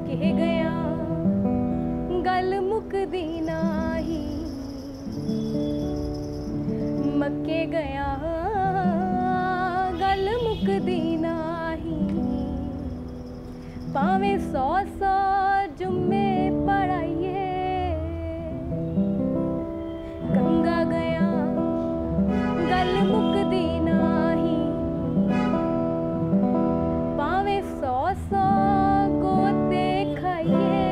मक्के गया गल मुकदी नाही, मक्के गया गल मुकदी नाही। भावें 100 जुम्मे पढ़ाइए, गंगा गया गल मुकदी नाही। भावें 100 गोते खाइए,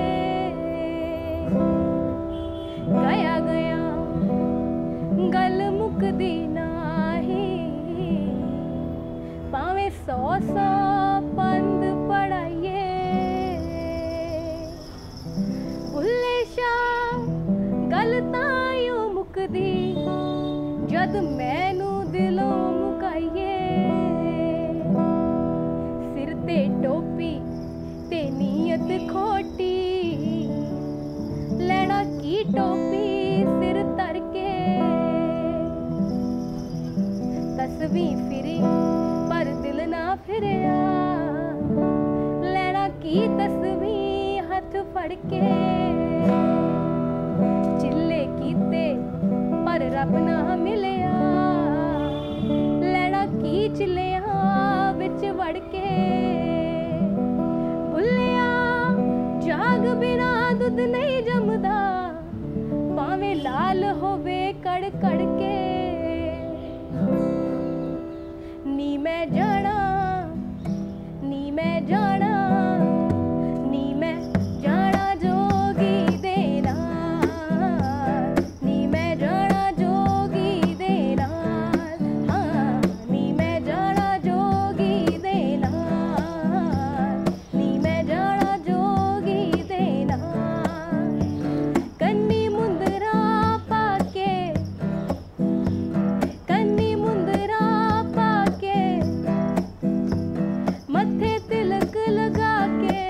गया गया गल मुकदी नाही। भावें 100 पंद पढ़ाइए, भुल्ले शाह गल तां मुकदी जद मैनू दिलों मुकाइए। सिर ते टोपी ते नीयत खोटी, लैना की टोपी सिर तर के। तस्वीर फिरी पर दिल ना फिरिया, लैना की तस्वीर हथ फड़ के। चिल्ले कीते पर रब ना मिलिया, लैना की चिल्लिया विच वड़ के। भुल्लिया जाग बिना दुध नहीं जमदा, भावें लाल होवे कड़ कड़ के। नी मैं जाना नी मैं जाना नी मैं जाना जोगी दे नाल, नी मैं जाना जोगी दे नाल। हाँ नी मैं जाना जोगी दे नाल, नी मैं जाना जोगी दे नाल। कन्नी मुंदरा पाके, कन्नी मुंदरा पाके, मत्थे तिलक लगा के।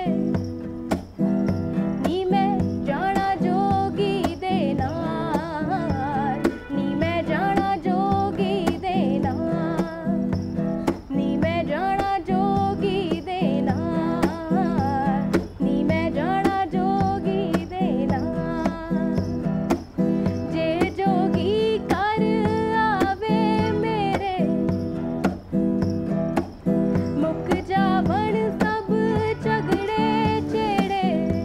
नी मैं जाना जोगी दे नाल, नी मैं जाना जोगी दे नाल, नी मैं जाना जोगी दे नाल, नी मैं जाना जोगी दे नाल। जे जोगी कर आवे मेरे, मुक जावन सब झगड़े चेड़े।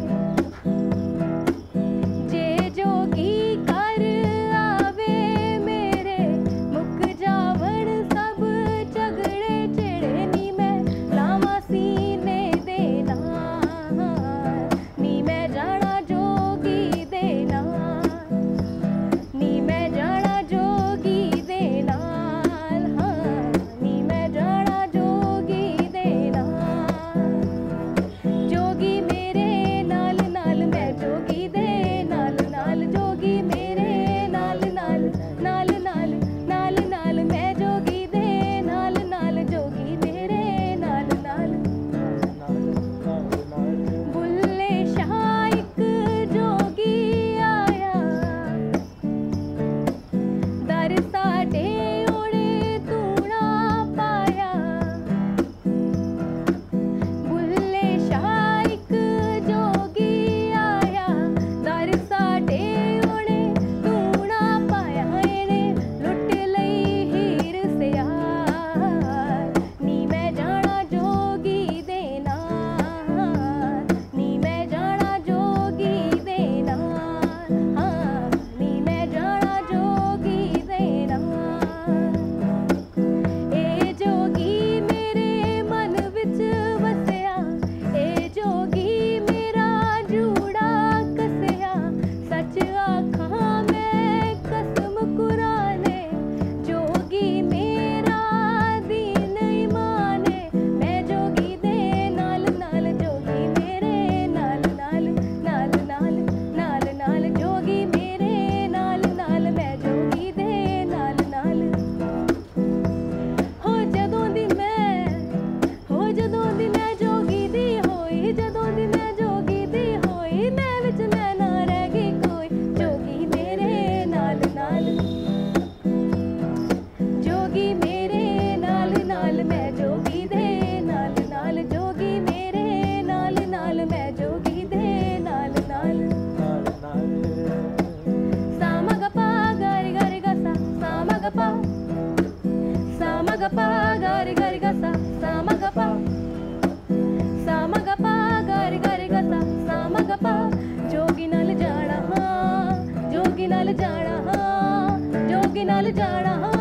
जे जोगी कर आवे मेरे, मुक जावन सब झगड़े चेड़े। नी मैं लावा सीने दे नाल, नी मैं जाना जोगी दे नाल, नी मैं जाना जोगी दे नाल। हाँ नी मैं जाना जोगी दे नाल। जोगी मेरे नाल नाल मैं जोगी दे नाल नाल, जोगी मेरे नाल नाल नाल नाल नाल नाल मैं जोगी दे नाल नाल, जोगी मेरे नाल नाल। बुल्ले शाह इक जोगी आया, दर साडे ओड़े तूना पाया। बुल्ले शाह इक जोगी आया, दर साडे ओड़े तूना पाया। इने लुट लई हीर सियार, नी मैं जाना जोगी दे नाल, नी मैं जाना जोगी दे नाल। हाँ नी मैं जाना जोगी दे नाल। ए जोगी मेरे मन विच वसिया, ए जोगी मेरा जूड़ा कसिया। सच आखां मैं कसम कुराने, जोगी मेरा दीन ईमाने। मैं जोगी दे नाल नाल, जोगी मेरे नाल नाल नाल नाल नाल नाल, जोगी मेरे नाल नाल, मैं जोगी दे नाल नाल। हो जदों दी मैं जोगी दी होई, जदों दी मैं जोगी दी होई, मैं विच मैं ना रह गई कोई। जोगी मेरे नाल नाल, जोगी मेरे नाल नाल, मैं जोगी दे नाल नाल, जोगी मेरे नाल नाल, मैं जोगी ग पा गा रे ग रे ग सा सा म ग पा सा म ग पा गा रे ग सा म ग पा जोगी नाल जाना हाँ जोगी नाल जाना हाँ जोगी नाल जाना हाँ